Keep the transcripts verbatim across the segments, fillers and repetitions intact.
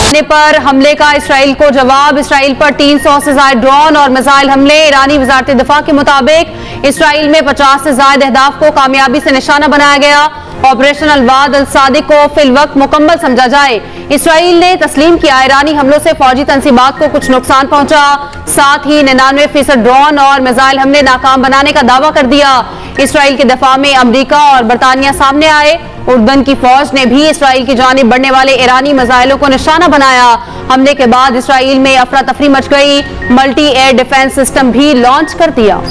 पर हमले का इसराइल को जवाब। इसराइल पर तीन सौ से ज्यादा ड्रोन और मिसाइल हमले। ईरानी वजारत दिफा के मुताबिक इसराइल में पचास से ज्यादा अहदाफ को कामयाबी से निशाना बनाया गया। ऑपरेशन अलवाद अल सादिक को फिल वक्त मुकम्मल समझा जाए। इसराइल ने तस्लीम किया ईरानी हमलों से फौजी तंसीबात को कुछ नुकसान पहुंचा। साथ ही निन्यानवे फीसद ड्रोन और मिसाइल हमले नाकाम बनाने का दावा कर दिया। इसराइल के दफा में अमरीका और बरतानिया सामने आए। उर्दन की फौज ने भी इसराइल की जानिब बढ़ने वाले ईरानी मिसाइलों को निशाना बनाया। हमले के बाद इसराइल में अफरा तफरी मच गई। मल्टी एयर डिफेंस सिस्टम भी लॉन्च कर दिया।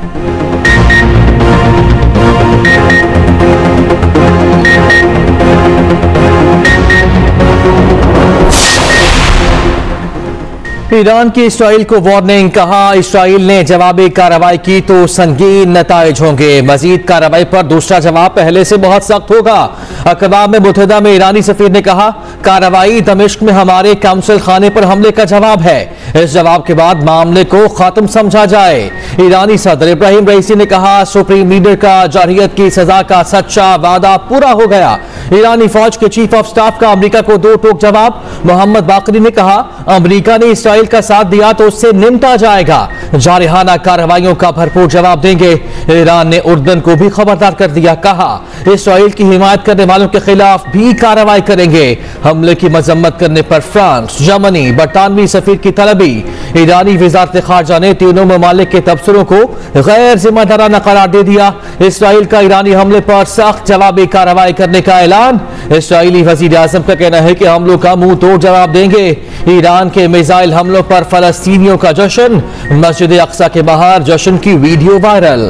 ईरान की इसराइल को वार्निंग। कहा इसराइल ने जवाबी कार्रवाई की तो संगीन नताइज होंगे। मजीद कार्रवाई पर दूसरा जवाब पहले से बहुत सख्त होगा। अक़वाम मुत्तहिदा में ईरानी सफीर ने कहा कार्रवाई दमिश्क में हमारे काउंसिल खाने पर हमले का जवाब है। इस जवाब के बाद मामले को खत्म समझा जाए। ईरानी सदर इब्राहिम रईसी ने कहा सुप्रीम लीडर का जारहियत की सजा का सच्चा वादा पूरा हो गया। ईरानी फौज के चीफ ऑफ स्टाफ का अमरीका को दो टोक जवाब। मोहम्मद बाकरी ने कहा अमरीका ने इसराइल का साथ दिया तो उससे निमटा जाएगा। जारहाना कार्रवाइयों का भरपूर जवाब देंगे। ईरान ने उर्दन को भी खबरदार कर दिया। कहा इसराइल की हिमायत करने वालों के खिलाफ भी कार्रवाई करेंगे। हमले की मजम्मत करने पर फ्रांस, जर्मनी, बरतानवी सफीर की तलबी। ईरानी वजारत खारजा ने तीनों ममालिक के तबसरों को गैर जिम्मेदाराना करार दे दिया। इसराइल का ईरानी हमले पर सख्त जवाबी कार्रवाई करने का ऐलान। इसराइली वजीर आजम का कहना है कि हमलों का मुंह तोड़ जवाब देंगे। ईरान के मिसाइल हमलों पर फलस्तीनियों का जश्न। मस्जिद अक्सा के बाहर जश्न की वीडियो वायरल।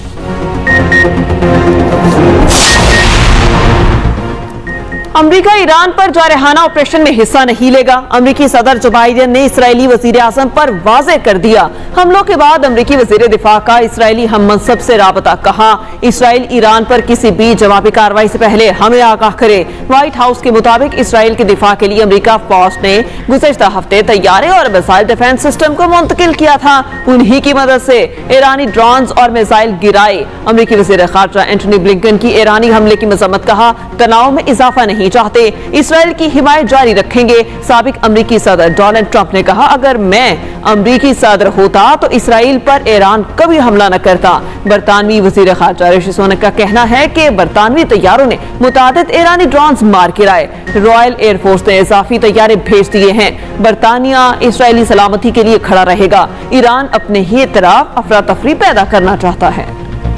अमरीका ईरान पर जारहाना ऑपरेशन में हिस्सा नहीं लेगा। अमरीकी सदर जो बाइडेन ने इसराइली वजीर आजम पर वाज़ेह कर दिया। हमलों के बाद अमरीकी वजीर दिफा का इसराइली हम मनसब से राबता। कहा इसराइल ईरान पर किसी भी जवाबी कार्रवाई से पहले हमें आगाह करे। व्हाइट हाउस के मुताबिक इसराइल के दिफा के लिए अमरीका फौज ने गुज़श्ता हफ्ते तैयारे और मिसाइल डिफेंस सिस्टम को मुंतकिल किया था। उन्हीं की मदद से ईरानी ड्रोन और मिसाइल गिराए। अमरीकी वजीर खारजा एंटनी ब्लिंकन की ईरानी हमले की मजम्मत। कहा तनाव में इजाफा नहीं चाहते, इसराइल की हिमायत जारी रखेंगे। साबिक अमरीकी सदर डोनाल्ड ट्रंप ने कहा अगर मैं अमरीकी सदर होता तो इसराइल पर ईरान कभी हमला न करता। बरतानवी वजीर खारजा ऋषि सुनक का कहना है कि बरतानवी तैयारों ने मुतादिद ईरानी ड्रोन मार गिराए। रॉयल एयरफोर्स ने इजाफी तैयारे भेज दिए हैं। बरतानिया इसराइली सलामती के लिए खड़ा रहेगा। ईरान अपने ही तरफ अफरा तफरी पैदा करना चाहता है।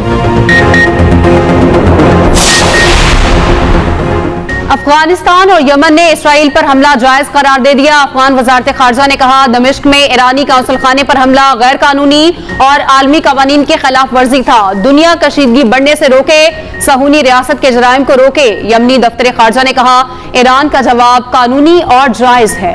अफगानिस्तान और यमन ने इसराइल पर हमला जायज करार दे दिया। अफगान वजारत खारजा ने कहा दमिश्क में ईरानी काउंसिल खाने पर हमला गैर कानूनी और आलमी कवानीन के खिलाफ वर्जी था। दुनिया कशीदगी बढ़ने से रोके, सहूनी रियासत के जराइम को रोके। यमनी दफ्तर खारजा ने कहा ईरान का जवाब कानूनी और जायज है।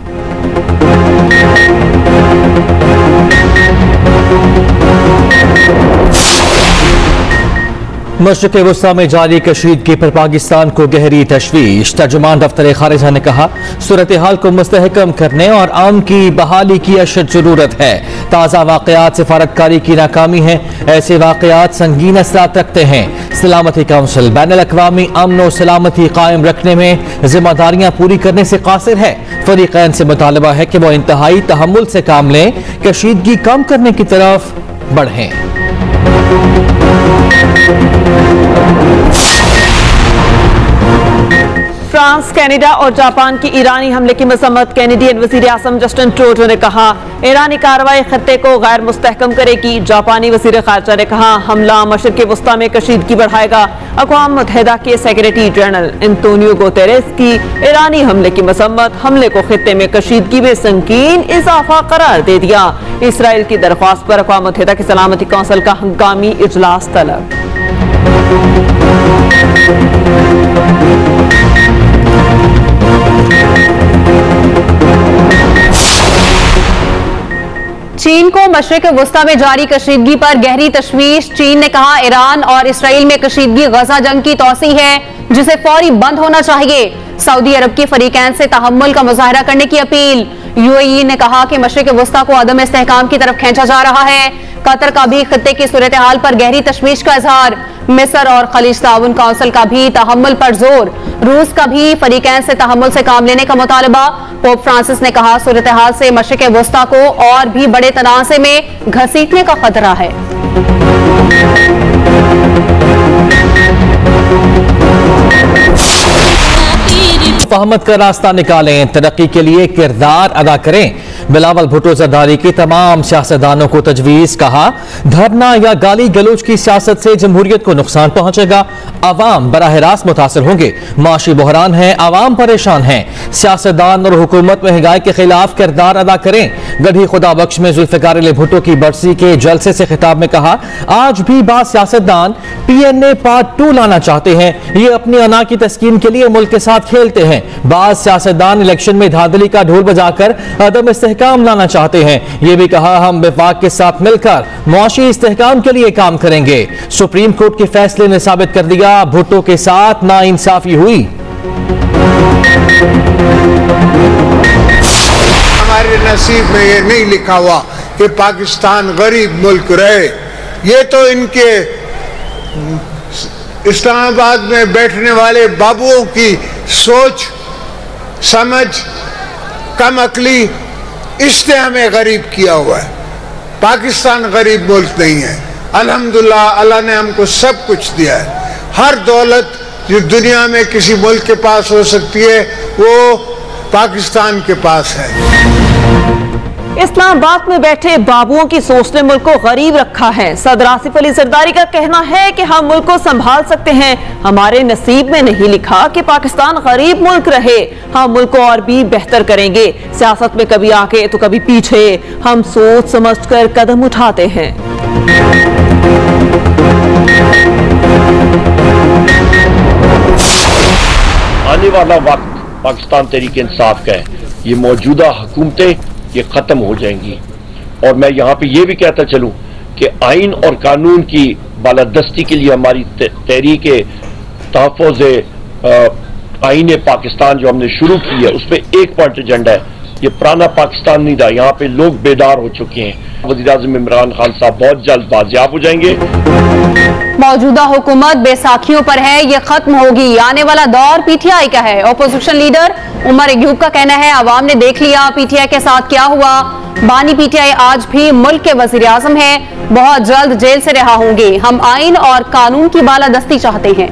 मशरिक़ वुस्ता में जारी कशीदगी पर पाकिस्तान को गहरी तशवीश। तर्जुमान दफ्तर खारिजा ने कहा सूरत हाल को मुस्तहकम करने और अमन की बहाली की अशद जरूरत है। ताज़ा वाक़यात सिफारतकारी की नाकामी है। ऐसे वाक़यात संगीन असरात रखते हैं। सलामती काउंसिल बैनुल-अक़वामी अमन और सलामती कायम रखने में जिम्मेदारियां पूरी करने से कासिर है। फरीक़ैन से मुतालबा है कि वो इंतहाई तहम्मुल से काम लें, कशीदगी कम करने की तरफ बढ़ें। फ्रांस, कनाडा और जापान की ईरानी हमले की मजम्मत। कैनेडियन वजीर आज़म जस्टिन ट्रूडो ने कहा ईरानी कार्रवाई खत्ते को गैर मुस्तहकम करेगी। जापानी वजीर खारजा ने कहा हमला मशरिक़ वुस्ता में कशीदगी बढ़ाएगा। अक़वाम मुत्तहिदा के सेक्रेटरी जनरल एंटोनियो गुतेरेस की ईरानी हमले की मजम्मत। हमले को खत्ते में कशीदगी में संगीन इजाफा करार दे दिया। इसराइल की दरख्वास्त पर अक़वाम मुत्तहिदा की सलामती कौंसिल का हंगामी इजलास तलब। चीन को मशरिक़ वुस्ता में जारी कशीदगी पर गहरी तशवीश। चीन ने कहा ईरान और इसराइल में कशीदगी गजा जंग की तौसी है जिसे फौरी बंद होना चाहिए। सऊदी अरब के फरीकैन से तहम्मुल का मुजाहरा करने की अपील। यूएई ने कहा कि मशरिक़ वुस्ता को अदम इस्तेहकाम की तरफ खींचा जा रहा है। कतर का भी खित्ते की सूरत हाल पर गहरी तशवीश का इजहार। मिस्र और खलीज ताउन काउंसिल का भी तहम्मुल पर जोर। रूस का भी फरीकैन से तहम्मुल से काम लेने का मुतालबा। पोप फ्रांसिस ने कहा, सूरत हाल से मशरिक़ वस्ता को और भी बड़े तनाज़े में घसीटने का खतरा है। फहमत का रास्ता निकालें, तरक्की के लिए किरदार अदा करें। बिलावल भुट्टो जरदारी के तमाम सियासतदानों को तजवीज़। कहा, धरना या गाली गलोच की सियासत से जमहूरियत को नुकसान पहुंचेगा। अवाम बराह रास्त मुतासर होंगे। माशी बहरान है, अवाम परेशान हैं। सियासतदान और हुकूमत महंगाई के खिलाफ किरदार अदा करें। गढ़ी खुदा बख्श में जुल्फ़िकार अली भुट्टो की बरसी के जलसे से खिताब में कहा, आज भी बात सियासतदान P N A part two लाना चाहते हैं। ये अपनी अना की तस्कीन के लिए मुल्क के साथ खेलते हैं। बाद सियासतदान इलेक्शन में धांधली का ढोल बजाकर अदम इस्तेहकाम लाना चाहते हैं। ये भी कहा, हम विफाक के साथ मिलकर मुआशी इस्तेहकाम के लिए काम करेंगे। सुप्रीम कोर्ट के फैसले ने साबित कर दिया, भुट्टो के साथ नाइंसाफी हुई। हमारे नसीब में ये नहीं लिखा हुआ कि पाकिस्तान गरीब मुल्क रहे। ये तो इनके इस्लामाबाद में बैठने वाले बाबुओं की सोच समझ कम अकली, इसने हमें गरीब किया हुआ है। पाकिस्तान गरीब मुल्क नहीं है। अल्हम्दुलिल्लाह, अल्लाह ने हमको सब कुछ दिया है। हर दौलत जो दुनिया में किसी मुल्क के पास हो सकती है वो पाकिस्तान के पास है। इस्लामाबाद में बैठे बाबुओं की सोच ने मुल्क को गरीब रखा है। सदर आसिफ अली जरदारी का कहना है कि हम मुल्क को संभाल सकते हैं। हमारे नसीब में नहीं लिखा कि पाकिस्तान गरीब मुल्क रहे। हम मुल्क को और भी बेहतर करेंगे। सियासत में कभी आगे तो कभी पीछे, हम सोच समझकर कदम उठाते हैं। आने वाला वक्त पाकिस्तान तहरीक इंसाफ का है। ये मौजूदा हुकूमतें ये खत्म हो जाएंगी। और मैं यहाँ पे ये भी कहता चलूँ कि आइन और कानून की बालादस्ती के लिए हमारी तहरीक तहफ़्फ़ुज़ आइन पाकिस्तान जो हमने शुरू की है, उस पर एक पॉइंट एजेंडा है। ये पुराना पाकिस्तान नहीं था। यहाँ पे लोग बेदार हो चुके हैं। वज़ीर-ए-आज़म इमरान खान साहब बहुत जल्द बाजियाब हो जाएंगे। मौजूदा हुकूमत बैसाखियों पर है, ये खत्म होगी। आने वाला दौर पीटीआई का है। ओपोजिशन लीडर उमर अयूब का कहना है, अवाम ने देख लिया पीटीआई के साथ क्या हुआ। बानी पीटीआई आज भी मुल्क के वज़ीर आज़म हैं, बहुत जल्द जेल से रिहा होंगे। हम आइन और कानून की बालादस्ती चाहते हैं।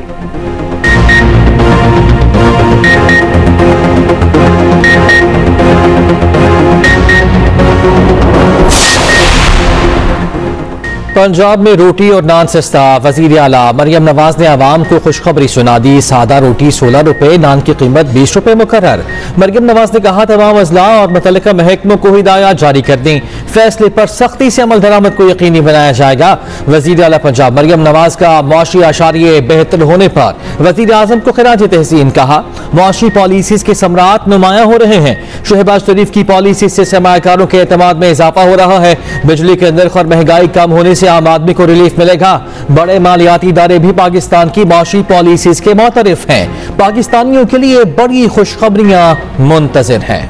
पंजाब में रोटी और नान सस्ता। वजीर आला मरियम नवाज ने आवाम को खुशखबरी सुना दी। सादा रोटी सोलह रुपए, नान की कीमत बीस रुपए मुकर्रर। मरियम नवाज ने कहा, तमाम अजला और मुतल्लिका महकमों को हिदायत जारी कर दी। फैसले पर सख्ती से अमल दरामद को यकीनी बनाया जाएगा। वजीर आला पंजाब मरियम नवाज का मुआशी आशारिये बेहतर होने पर वजीर आजम को खिराज तहसीन। कहा, मुआशी पॉलिसीज के समरात नुमाया हो रहे हैं। शहबाज शरीफ की पॉलिसी से सरमायाकारों के एतमाद में इजाफा हो रहा है। बिजली के नर्ख और महंगाई कम होने से आम आदमी को रिलीफ मिलेगा। बड़े मालियाती इदारे भी पाकिस्तान की मुआशी पॉलिसीज के मुतरिफ हैं। पाकिस्तानियों के लिए बड़ी खुशखबरियां मुंतज़िर हैं।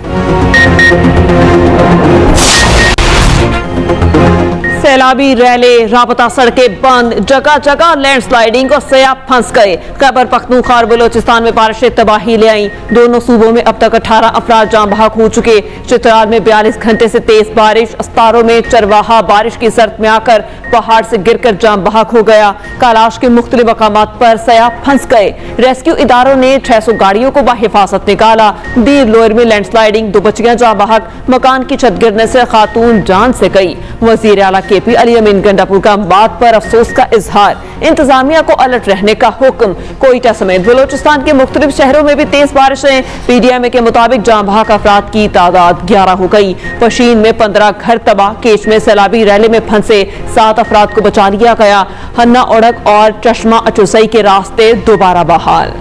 सैलाबी रैले, राबता सड़कें बंद, जगह जगह लैंडस्लाइडिंग और सयाब फंस गए। खैबर पख्तूनख्वा और बलोचिस्तान में बारिशें तबाही ले आई। दोनों सूबों में अब तक अठारह अफराद जाँ बहक हो चुके। चित्राल में बयालीस घंटे से तेज बारिश। अस्तारों में चरवाहा बारिश की शर्त में आकर पहाड़ से गिरकर जाँ बहक हो गया। कैलाश के मुख्तलिफ मकामात पर सयाब फंस गए। रेस्क्यू इदारों ने छह सौ गाड़ियों को बाहिफाजत निकाला। दीर लोयर में लैंडस्लाइडिंग, दो बच्चियां जाँ बहक। मकान की छत गिरने से खातून जान से गई। वजीर आला के पी अली अमीन गंडापुर का बात पर अफसोस का इजहार। इंतजामिया को अलर्ट रहने का हुक्म। कोयटा समेत बलोचिस्तान के मुख्तलिफ शहरों में भी तेज बारिशें। पीडीएमए के मुताबिक जाँ बहक अफराद की तादाद ग्यारह हो गई। पशीन में पंद्रह घर तबाह। केच में सैलाबी रैले में फंसे सात अफराद को बचा लिया गया। हन्ना ओड़क और चश्मा अचुसई के रास्ते दोबारा बहाल।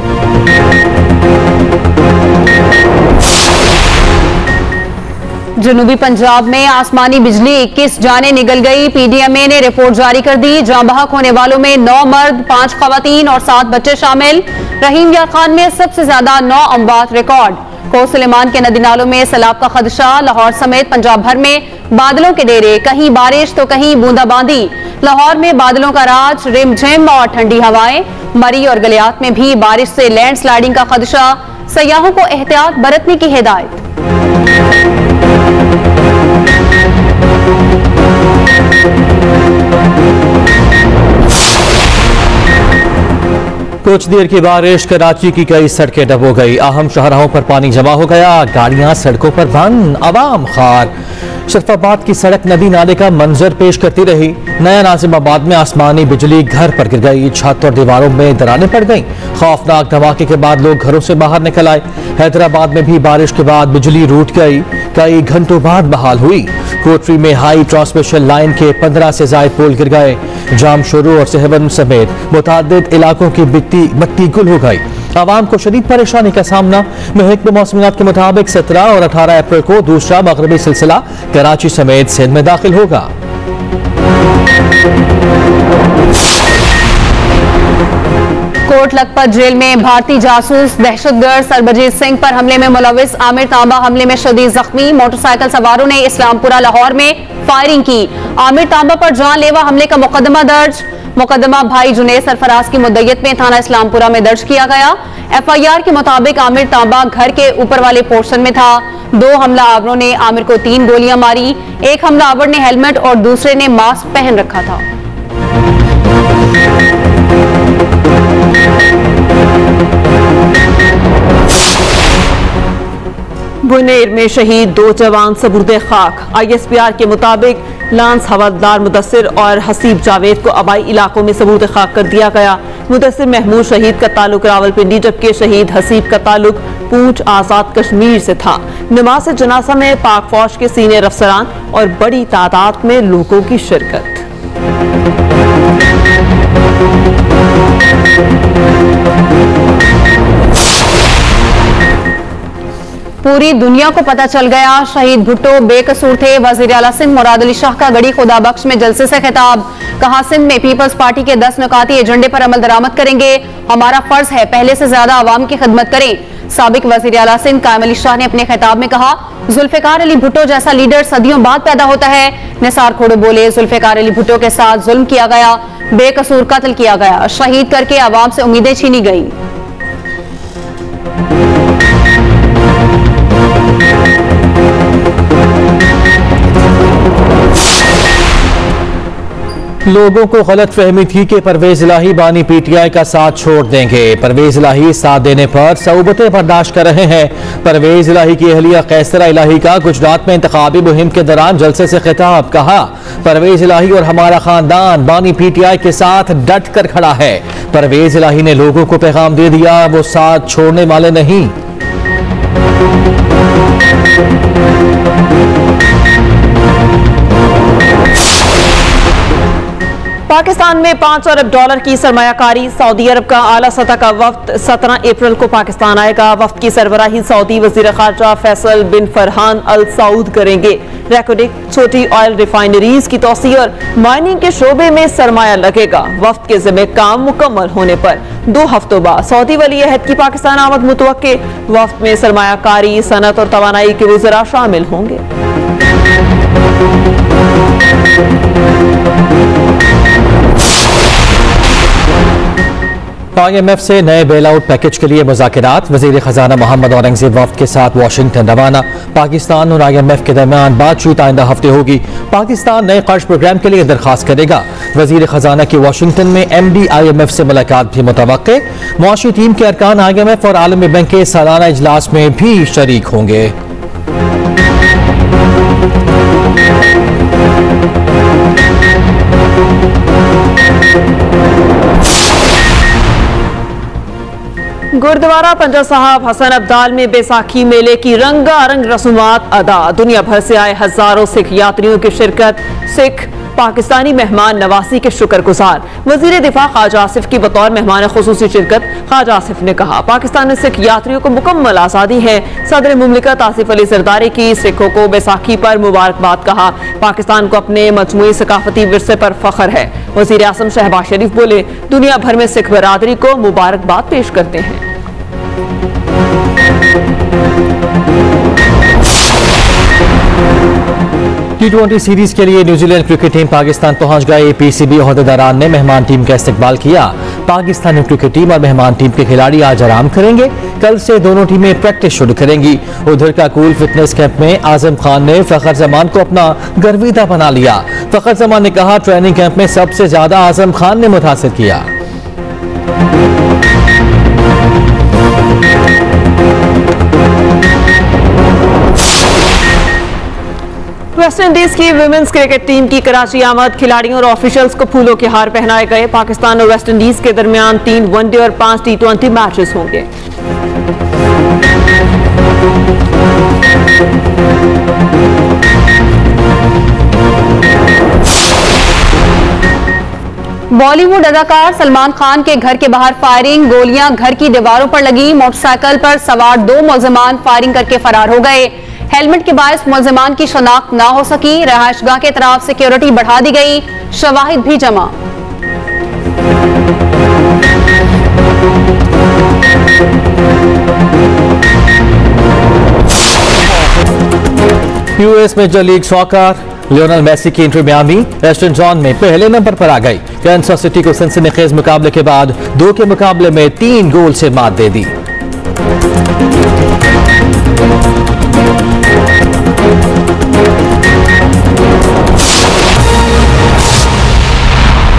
जनूबी पंजाब में आसमानी बिजली इक्कीस जाने निकल गई। पीडीएमए ने रिपोर्ट जारी कर दी। जाँ बहक होने वालों में नौ मर्द, पांच खवातीन और सात बच्चे शामिल। रहीम यार खान में सबसे ज्यादा नौ अमवात रिकॉर्ड। को सुलेमान के नदी नालों में सैलाब का खदशा। लाहौर समेत पंजाब भर में बादलों के डेरे, कहीं बारिश तो कहीं बूंदाबांदी। लाहौर में बादलों का राज, रिमझिम और ठंडी हवाएं। मरी और गलियात में भी बारिश से लैंडस्लाइडिंग का खदशा। सयाहों को एहतियात बरतने की हिदायत। कुछ देर की बारिश, कराची की कई सड़कें डब हो गई। अहम शाहराहों पर पानी जमा हो गया, गाड़ियां सड़कों पर बंद, अवाम खार। शरफाबाद की सड़क नदी नाले का मंजर पेश करती रही। नया नाजिमाबाद में आसमानी बिजली घर पर गिर गई, छत और दीवारों में दरारें पड़ गईं। खौफनाक धमाके के बाद लोग घरों से बाहर निकल आए। हैदराबाद में भी बारिश के बाद बिजली रूठ गई, कई घंटों बाद बहाल हुई। कोटरी में हाई ट्रांसमिशन लाइन के पंद्रह से ज्यादा पोल गिर गए। जाम शुरू और सहबन समेत मुतादिद इलाकों की बिकती मट्टी गुल हो गई। आवाम को शदीद परेशानी का सामना। महकमे मौसमियात के मुताबिक सत्रह और अठारह अप्रैल को दूसरा मगरबी सिलसिला कराची समेत सिंध में दाखिल होगा। कोट लखपत जेल में भारतीय जासूस दहशतगर्द सरबजीत सिंह पर हमले में मुलविस आमिर तांबा हमले में शदीद जख्मी। मोटरसाइकिल सवारों ने इस्लामपुरा लाहौर में फायरिंग की। आमिर तांबा पर जानलेवा हमले का मुकदमा दर्ज। मुकदमा भाई जुनेद सरफराज की मुद्दत में थाना इस्लामपुरा में दर्ज किया गया। एफ आई आर के मुताबिक आमिर तांबा घर के ऊपर वाले पोर्शन में था। दो हमलावरों ने आमिर को तीन गोलियां मारी। एक हमलावर ने हेलमेट और दूसरे ने मास्क पहन रखा था। बुनेर में शहीद दो जवान सबुर्दे खाक। आई एस पी आर के मुताबिक लांस हवलदार मुदस्सिर और हसीब जावेद को आबाई इलाकों में सबुर्दे खाक कर दिया गया। मुदस्सिर महमूद शहीद का ताल्लुक रावलपिंडी, जबकि शहीद हसीब का ताल्लुक पूंछ आजाद कश्मीर से था। नमाज जनाजा में पाक फौज के सीनियर अफसरान और बड़ी तादाद में लोगों की शिरकत। पूरी दुनिया को पता चल गया शहीद भुट्टो बेकसूर थे। वजीर आला सिंध मुराद अली शाह का गड़ी खुदा बख्श में जलसे से खिताब। कहा, सिंध में पीपल्स पार्टी के दस नुकाती एजेंडे पर अमल दरामद करेंगे। हमारा फर्ज है पहले से ज्यादा आवाम की खिदमत करें। साबिक वजीर आला सिंध कायम अली शाह ने अपने खिताब में कहा, जुल्फिकार अली भुट्टो जैसा लीडर सदियों बाद पैदा होता है। निसार खोड़ो बोले, जुल्फिकार अली भुट्टो के साथ जुल्म किया गया, बेकसूर कत्ल किया गया, शहीद करके आवाम से उम्मीदें छीनी गई। लोगों को गलत फहमी थी कि परवेज इलाही बानी पीटीआई का साथ छोड़ देंगे। परवेज इलाही साथ देने पर सऊबतें बर्दाश्त कर रहे हैं। परवेज इलाही की अहलिया कैसरा इलाही का गुजरात में इंतखाबी मुहिम के दौरान जलसे से खिताब। कहा, परवेज इलाही और हमारा खानदान बानी पीटीआई के साथ डट कर खड़ा है। परवेज इलाही ने लोगों को पैगाम दे दिया, वो साथ छोड़ने वाले नहीं। पाकिस्तान में पांच अरब डॉलर की सरमायाकारी। सऊदी अरब का आला सतह का वफ्द सत्रह अप्रैल को पाकिस्तान आएगा। वफ्द की सरबराही सऊदी वजीर खारजा फैसल बिन फरहान अल सऊद करेंगे। रेकोडिक, छोटी ऑयल रिफाइनरीज की तोसी और माइनिंग के शोबे में सरमाया लगेगा। वफ्द के जिम्मे काम मुकम्मल होने पर दो हफ्तों बाद सऊदी वली अहद की पाकिस्तान आमद मुतवक्के। वफ्द में सरमायाकारी, सनत और तवानाई के वज़रा शामिल होंगे। आई एम एफ से नए बेल आउट पैकेज के लिए मुज़ाकिरात। वज़ीर ख़जाना मोहम्मद औरंगज़ेब वफ़द के साथ वाशिंगटन रवाना। पाकिस्तान और आई एम एफ के दरमियान बातचीत आइंदा हफ्ते होगी। पाकिस्तान नए कर्ज प्रोग्राम के लिए दरखास्त करेगा। वज़ीर ख़जाना की वाशिंगटन में M D I M F से मुलाकात भी मुतवक्के। मुआशी टीम के अरकान आई एम एफ और आलमी बैंक के सालाना इजलास में भी शरीक होंगे। गुरुद्वारा पंजा साहब हसन अब्दाल में बैसाखी मेले की रंगारंग रसूमात अदा। दुनिया भर से आए हजारों सिख यात्रियों की शिरकत। सिख पाकिस्तानी मेहमान नवासी के शुक्रगुजार। वजीर दिफा ख्वाजा आसिफ की बतौर मेहमान खुसूसी शिरकत। ख्वाजा आसिफ ने कहा, पाकिस्तान में सिख यात्रियों को मुकम्मल आज़ादी है। सदर मुमलिकत आसिफ अली जरदारी की सिखों को बैसाखी पर मुबारकबाद। कहा, पाकिस्तान को अपने मजमूई सकाफती विरसे पर फख्र है। वजीर आज़म शहबाज शरीफ बोले, दुनिया भर में सिख बरादरी को मुबारकबाद पेश करते हैं। टी ट्वेंटी सीरीज के लिए न्यूजीलैंड क्रिकेट टीम पाकिस्तान पहुंच गई। पीसीबी ओहदेदारान ने मेहमान टीम का इस्तकबाल किया। पाकिस्तानी क्रिकेट टीम और मेहमान टीम के खिलाड़ी आज आराम करेंगे। कल से दोनों टीमें प्रैक्टिस शुरू करेंगी। उधर का कूल फिटनेस कैंप में आजम खान ने फखर जमान को अपना गर्विदा बना लिया। फखर जमान ने कहा, ट्रेनिंग कैंप में सबसे ज्यादा आजम खान ने मुतासिर किया। वेस्ट इंडीज की विमेंस क्रिकेट टीम की कराची आमद, खिलाड़ियों और ऑफिशियल्स को फूलों के हार पहनाए गए। पाकिस्तान और वेस्ट इंडीज के दरमियान तीन वनडे और पांच टी ट्वेंटी मैचेस होंगे। बॉलीवुड अदाकार सलमान खान के घर के बाहर फायरिंग, गोलियां घर की दीवारों पर लगी। मोटरसाइकिल पर सवार दो मुलजिमान फायरिंग करके फरार हो गए। हेलमेट के बायस मुलजिमान की शनाख्त ना हो सकी। रहायशगाह के तरफ सिक्योरिटी बढ़ा दी गई, शवाहिद भी जमा। US major league soccer, Lionel Messi की एंट्री मियामी वेस्टर्न जोन में पहले नंबर पर आ गई। कैंसस सिटी को सनसनीखेज मुकाबले के बाद दो के मुकाबले में तीन गोल से मात दे दी।